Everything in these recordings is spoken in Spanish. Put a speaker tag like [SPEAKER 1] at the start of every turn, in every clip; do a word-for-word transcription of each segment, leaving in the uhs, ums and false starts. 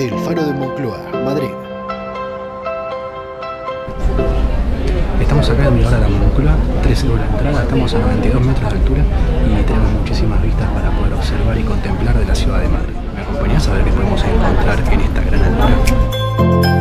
[SPEAKER 1] El Faro de Moncloa, Madrid.
[SPEAKER 2] Estamos acá en Mirador a la Moncloa, tres euros la entrada, estamos a noventa y dos metros de altura y tenemos muchísimas vistas para poder observar y contemplar de la ciudad de Madrid. ¿Me acompañás a ver qué podemos encontrar en esta gran altura?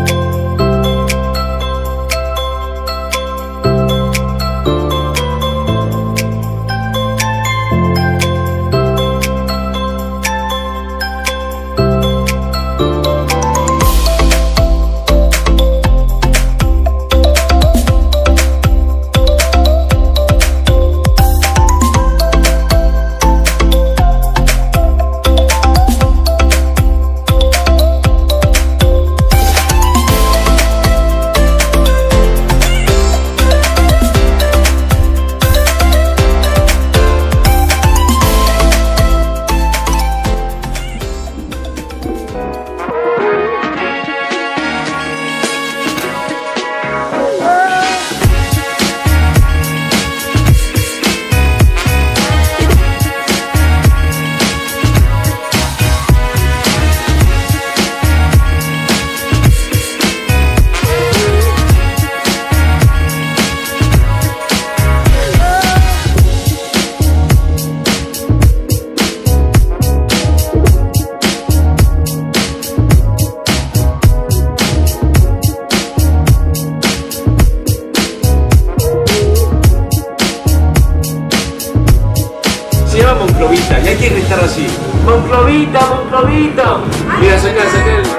[SPEAKER 3] Se llama Monclovita y hay que gritar así: Monclovita, Monclovita. Mira, saca, saca el...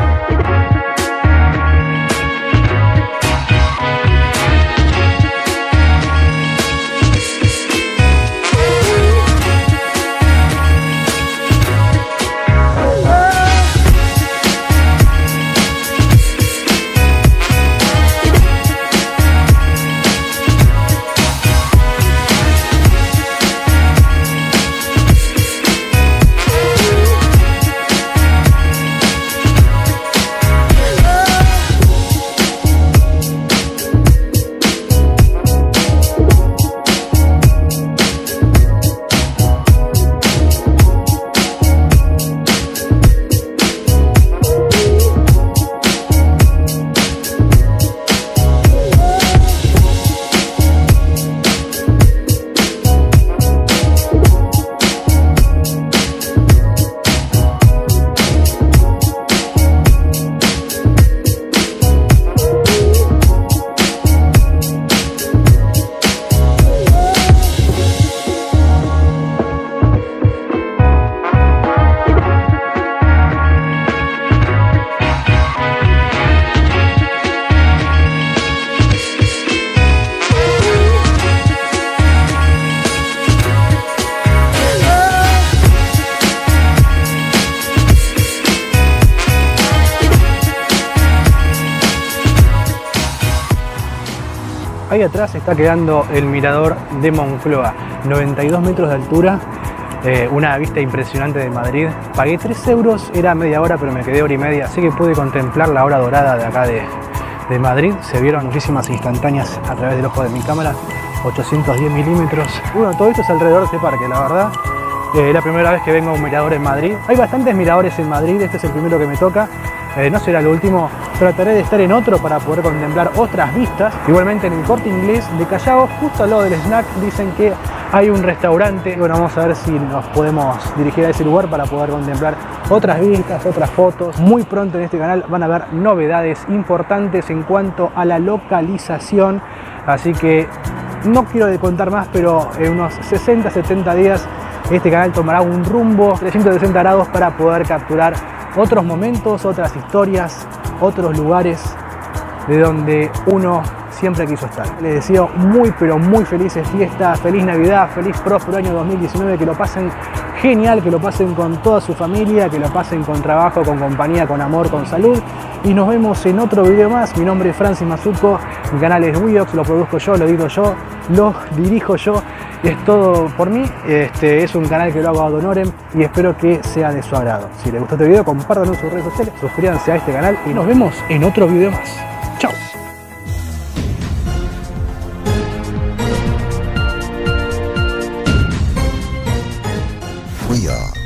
[SPEAKER 2] Ahí atrás está quedando el mirador de Moncloa, noventa y dos metros de altura, eh, una vista impresionante de Madrid. Pagué tres euros, era media hora, pero me quedé hora y media, así que pude contemplar la hora dorada de acá de, de Madrid. Se vieron muchísimas instantáneas a través del ojo de mi cámara, ochocientos diez milímetros. Bueno, todo esto es alrededor de este parque, la verdad. Eh, es la primera vez que vengo a un mirador en Madrid. Hay bastantes miradores en Madrid, este es el primero que me toca. Eh, no será el último, trataré de estar en otro para poder contemplar otras vistas. Igualmente en el Corte Inglés de Callao, justo al lado del snack, dicen que hay un restaurante. Bueno, vamos a ver si nos podemos dirigir a ese lugar para poder contemplar otras vistas, otras fotos. Muy pronto en este canal van a haber novedades importantes en cuanto a la localización, así que no quiero contar más, pero en unos sesenta a setenta días este canal tomará un rumbo trescientos sesenta grados para poder capturar otros momentos, otras historias, otros lugares de donde uno siempre quiso estar. Les deseo muy pero muy felices fiestas, feliz Navidad, feliz próspero año dos mil diecinueve, que lo pasen genial, que lo pasen con toda su familia, que lo pasen con trabajo, con compañía, con amor, con salud. Y nos vemos en otro video más. Mi nombre es Francis Mazzucco, mi canal es Wiox, lo produzco yo, lo edito yo, lo dirijo yo. Es todo por mí, este, es un canal que lo hago ad honorem y espero que sea de su agrado. Si les gustó este video, compártanlo en sus redes sociales, suscríbanse a este canal y nos vemos en otro video más. Chao.
[SPEAKER 1] We are